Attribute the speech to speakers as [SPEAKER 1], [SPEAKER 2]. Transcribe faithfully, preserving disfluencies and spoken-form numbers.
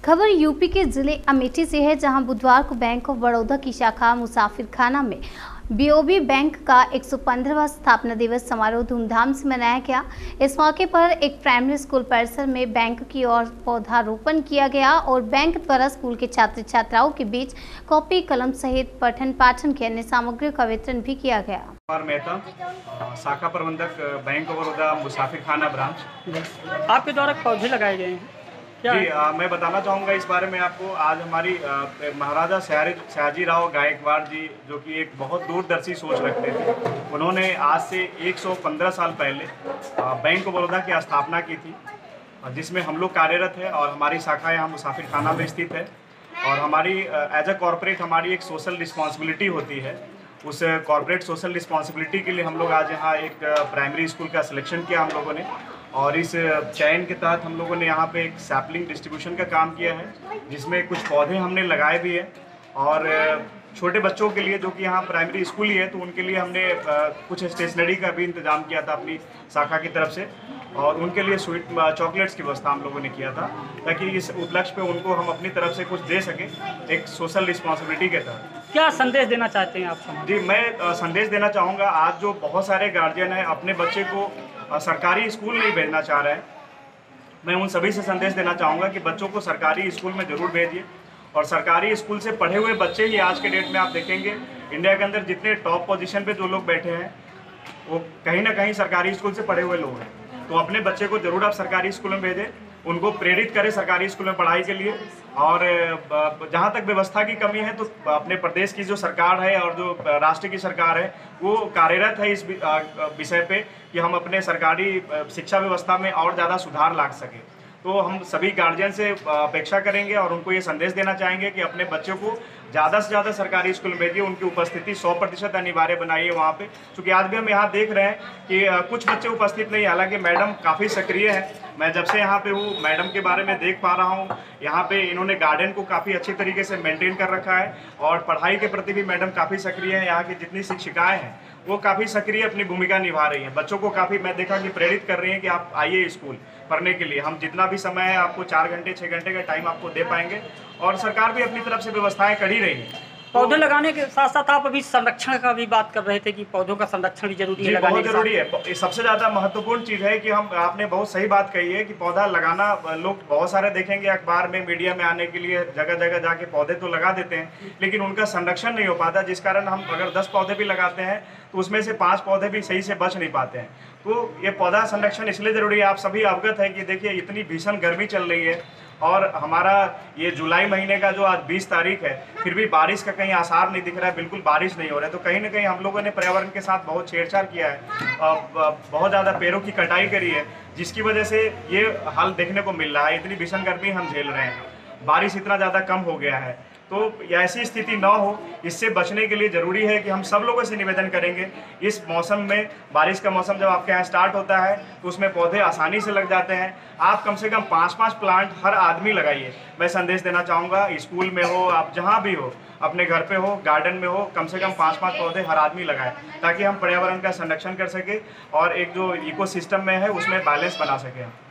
[SPEAKER 1] खबर यूपी के जिले अमेठी से है, जहां बुधवार को बैंक ऑफ बड़ौदा की शाखा मुसाफिर खाना में बीओबी बैंक का एक सौ पंद्रहवां स्थापना दिवस समारोह धूमधाम से मनाया गया। इस मौके पर एक प्राइमरी स्कूल परिसर में बैंक की ओर पौधारोपण किया गया और बैंक द्वारा स्कूल के छात्र छात्राओं के बीच कॉपी कलम सहित पठन पाठन की अन्य सामग्रियों का वितरण भी किया गया।
[SPEAKER 2] कुमार मेहता, शाखा प्रबंधक, बैंक ऑफ बड़ौदा मुसाफिर खाना ब्रांच।
[SPEAKER 3] आपके द्वारा पौधे लगाए गए हैं क्या?
[SPEAKER 2] जी आ, मैं बताना चाहूँगा इस बारे में आपको। आज हमारी आ, महाराजा सयाजी राव गायकवाड़ जी, जो कि एक बहुत दूरदर्शी सोच रखते थे, उन्होंने आज से एक सौ पंद्रह साल पहले आ, बैंक ऑफ बड़ौदा की स्थापना की थी, जिसमें हम लोग कार्यरत है और हमारी शाखा यहाँ मुसाफिर खाना में स्थित है। और हमारी एज अ कॉरपोरेट हमारी एक सोशल रिस्पॉन्सिबिलिटी होती है। उस कॉरपोरेट सोशल रिस्पॉन्सिबिलिटी के लिए हम लोग आज यहाँ एक प्राइमरी स्कूल का सिलेक्शन किया हम लोगों ने, और इस चयन के तहत हम लोगों ने यहाँ पे एक सैपलिंग डिस्ट्रीब्यूशन का काम किया है, जिसमें कुछ पौधे हमने लगाए भी हैं। और छोटे बच्चों के लिए, जो कि यहाँ प्राइमरी स्कूल ही है, तो उनके लिए हमने कुछ स्टेशनरी का भी इंतजाम किया था अपनी शाखा की तरफ से, और उनके लिए स्वीट चॉकलेट्स की व्यवस्था हम लोगों ने किया था, ताकि इस उपलक्ष्य पे उनको हम अपनी तरफ से कुछ दे सकें एक सोशल रिस्पॉन्सिबिलिटी के तहत।
[SPEAKER 3] क्या संदेश देना चाहते हैं आप समाज?
[SPEAKER 2] जी, मैं संदेश देना चाहूँगा। आज जो बहुत सारे गार्जियन हैं अपने बच्चे को सरकारी स्कूल नहीं भेजना चाह रहे हैं, मैं उन सभी से संदेश देना चाहूँगा कि बच्चों को सरकारी स्कूल में ज़रूर भेजिए। और सरकारी स्कूल से पढ़े हुए बच्चे ही आज के डेट में आप देखेंगे इंडिया के अंदर जितने टॉप पोजीशन पे जो लोग बैठे हैं, वो कहीं ना कहीं सरकारी स्कूल से पढ़े हुए लोग हैं। तो अपने बच्चे को ज़रूर आप सरकारी स्कूल में भेजें, उनको प्रेरित करें सरकारी स्कूल में पढ़ाई के लिए। और जहाँ तक व्यवस्था की कमी है, तो अपने प्रदेश की जो सरकार है और जो राष्ट्र की सरकार है, वो कार्यरत है इस विषय पे कि हम अपने सरकारी शिक्षा व्यवस्था में और ज़्यादा सुधार ला सकें। तो हम सभी गार्जियन से अपेक्षा करेंगे और उनको ये संदेश देना चाहेंगे कि अपने बच्चों को ज़्यादा से ज़्यादा सरकारी स्कूल में भेजिए, उनकी उपस्थिति सौ प्रतिशत अनिवार्य बनाइए वहाँ पे। क्योंकि आज भी हम यहाँ देख रहे हैं कि कुछ बच्चे उपस्थित नहीं, हालांकि मैडम काफ़ी सक्रिय है। मैं जब से यहाँ पे हूँ, मैडम के बारे में देख पा रहा हूँ। यहाँ पे इन्होंने गार्डन को काफ़ी अच्छी तरीके से मेंटेन कर रखा है, और पढ़ाई के प्रति भी मैडम काफ़ी सक्रिय है। यहाँ की जितनी शिक्षिकाएँ हैं वो काफ़ी सक्रिय अपनी भूमिका निभा रही हैं। बच्चों को काफ़ी मैं देखा कि प्रेरित कर रही हैं कि आप आइए स्कूल पढ़ने के लिए। हम जितना भी समय है आपको चार घंटे छः घंटे का टाइम आपको दे पाएंगे, और सरकार भी अपनी तरफ से व्यवस्थाएं कर ही रही है।
[SPEAKER 3] पौधे लगाने के साथ साथ आप अभी संरक्षण का भी बात कर रहे थे कि पौधों का संरक्षण भी जरूरी है।
[SPEAKER 2] बहुत जरूरी है। सबसे ज़्यादा महत्वपूर्ण चीज़ है कि हम, आपने बहुत सही बात कही है कि पौधा लगाना, लोग बहुत सारे देखेंगे अखबार में, मीडिया में आने के लिए जगह जगह जाके पौधे तो लगा देते हैं, लेकिन उनका संरक्षण नहीं हो पाता, जिस कारण हम अगर दस पौधे भी लगाते हैं तो उसमें से पाँच पौधे भी सही से बच नहीं पाते हैं। तो ये पौधा संरक्षण इसलिए ज़रूरी है। आप सभी अवगत है कि देखिए इतनी भीषण गर्मी चल रही है, और हमारा ये जुलाई महीने का जो आज बीस तारीख है, फिर भी बारिश का कहीं आसार नहीं दिख रहा है, बिल्कुल बारिश नहीं हो रहा है। तो कहीं ना कहीं हम लोगों ने पर्यावरण के साथ बहुत छेड़छाड़ किया है, बहुत ज़्यादा पेड़ों की कटाई करी है, जिसकी वजह से ये हाल देखने को मिल रहा है। इतनी भीषण गर्मी हम झेल रहे हैं, बारिश इतना ज़्यादा कम हो गया है। तो ऐसी स्थिति ना हो, इससे बचने के लिए ज़रूरी है कि हम सब लोगों से निवेदन करेंगे, इस मौसम में, बारिश का मौसम जब आपके यहाँ स्टार्ट होता है तो उसमें पौधे आसानी से लग जाते हैं। आप कम से कम पाँच पाँच प्लांट हर आदमी लगाइए। मैं संदेश देना चाहूँगा, स्कूल में हो, आप जहाँ भी हो, अपने घर पे हो, गार्डन में हो, कम से कम पाँच पाँच पौधे हर आदमी लगाए, ताकि हम पर्यावरण का संरक्षण कर सके और एक जो इकोसिस्टम में है उसमें बैलेंस बना सकें।